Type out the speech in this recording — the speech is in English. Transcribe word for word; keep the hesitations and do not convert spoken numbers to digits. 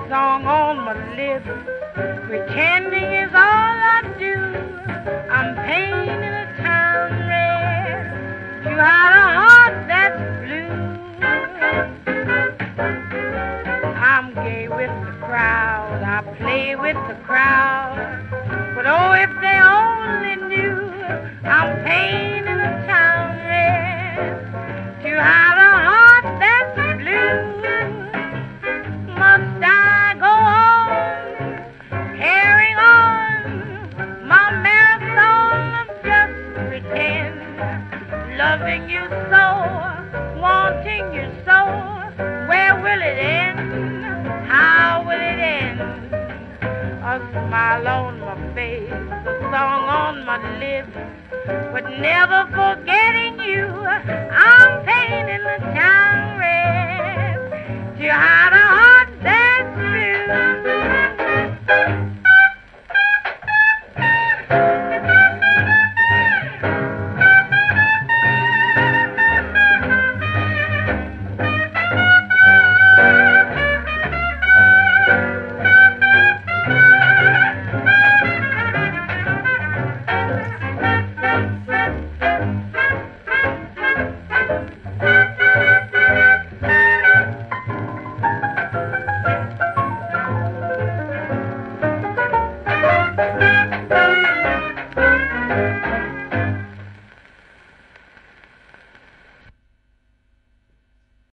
song on my lips. Pretending is all I do. I'm painting a town red to hide a heart that's blue. I'm gay with the crowd, I play with the crowd, but oh, if they only knew I'm painting a town red to hide a heart that's blue. Must I go on, carrying on my marathon of just pretend, loving you so, wanting you so? Where will it end? How will it end? A smile on my face, a song on my lips, but never forgetting you. I'm painting the town red to hide